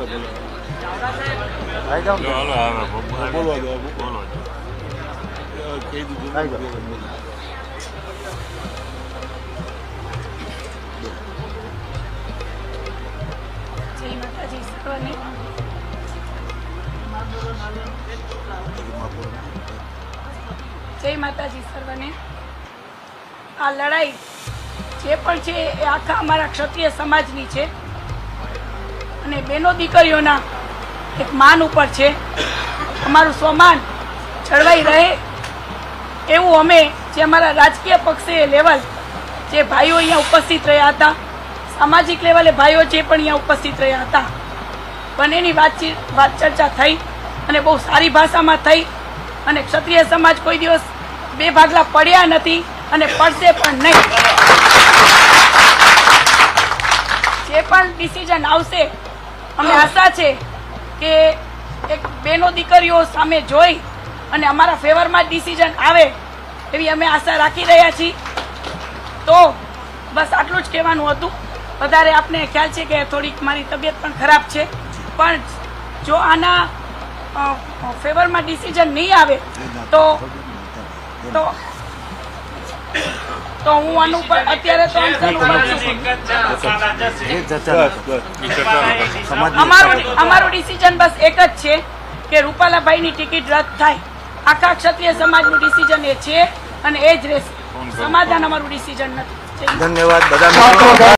જય માતાજી સર્વને। આ લડાઈ જે પણ છે એ આખા અમારા ક્ષત્રિય સમાજની છે અને બેનો દીકરીઓના એક માન ઉપર છે। અમારું સ્વમાન જળવાઈ રહે એવું અમે જે અમારા રાજકીય પક્ષે લેવલ જે ભાઈઓ અહીંયા ઉપસ્થિત રહ્યા હતા, સામાજિક લેવલે ભાઈઓ જે પણ અહીંયા ઉપસ્થિત રહ્યા હતા, બંનેની વાત ચર્ચા થઈ અને બહુ સારી ભાષામાં થઈ અને ક્ષત્રિય સમાજ કોઈ દિવસ બે ભાગલા પડ્યા નથી અને પડશે પણ નહીં। જે પણ ડિસિઝન આવશે અમને આશા છે કે એક બેનો દીકરીઓ સામે જોઈ અને અમારા ફેવરમાં ડિસિઝન આવે એવી અમે આશા રાખી રહ્યા છીએ। તો બસ આટલું જ કહેવાનું હતું। વધારે આપને ખ્યાલ છે કે થોડીક મારી તબિયત પણ ખરાબ છે, પણ જો આના ફેવરમાં ડિસિઝન નહીં આવે તો હું આનું પર અત્યારે તો અમારું ડિસિઝન બસ એક જ છે કે રૂપાલાભાઈની ટિકિટ રદ થાય। આખા ક્ષત્રિય સમાજનું ડિસિઝન એ છે અને એ જ રહેશે। સમાધાન અમારું ડિસિઝન નથી। ધન્યવાદ બધા।